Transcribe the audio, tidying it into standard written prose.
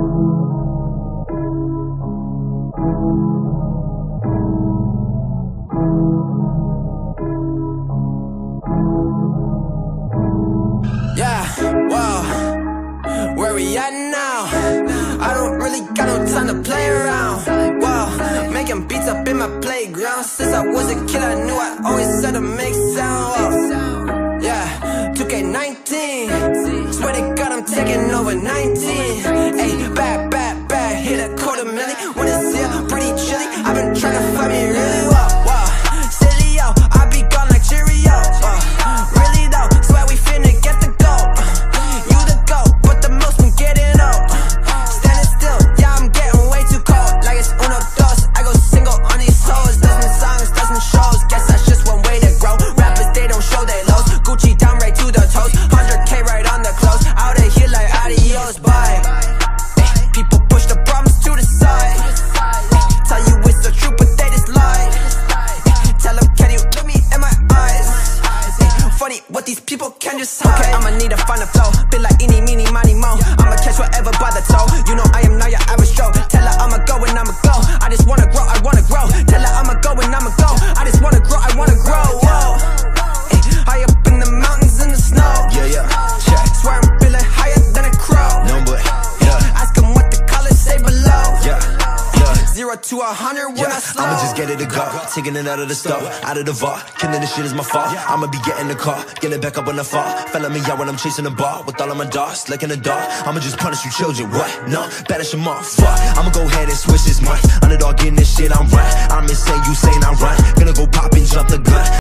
Yeah, whoa, where we at now? I don't really got no time to play around. Whoa, making beats up in my playground. Since I was a kid I knew I always had to make sound. Whoa. Yeah, 2K19, swear to God I'm taking over 19. Ayy, bad, bad, bad, hit a $250,000. When it's here, pretty chilly, I've been trying to find me really well. Whoa, silly yo, I be gone like Cheerio. Really though, swear we finna get the gold. You the GOAT, but the most been getting old. Standing still, yeah I'm getting way too cold. Like it's uno dos, I go single on these hoes. Dozen songs, dozen shows, guess that's just one way to grow. Rappers, they don't show their lows. Gucci down right to the toes, 100K right on the clothes. Out of here like adios, bye. People push the problems to the side. Tell you it's the truth, but they just lie. Tell them, can you look me in my eyes? Funny what these people can just hide. Okay, I'ma need to find a flow. Been like eeny, meeny, miny, mo. I'ma catch whatever by the toe. You know I am not your average Joe. Tell her I'ma go and I'ma go. I just wanna grow, I wanna grow. Tell her I'ma go and I'ma go. I just wanna grow, I wanna grow. Whoa. High up in the mountains in the snow. Yeah, check. Swear I'm feeling higher than a crow. No, but ask them what the colors say below. 0 to 100 when I slow. I'ma just get it to go, taking it out of the stove, out of the vault. Killing this shit is my fault. I'ma be getting the car, get it back up when I fall. Felling me out when I'm chasing the ball with all of my dogs, licking the dog. I'ma just punish you children, what? No, banish them all, fuck. I'ma go ahead and switch this month. Underdog getting this shit, I'm right. I'm insane, you saying I'm right. Gonna go pop and jump the gun.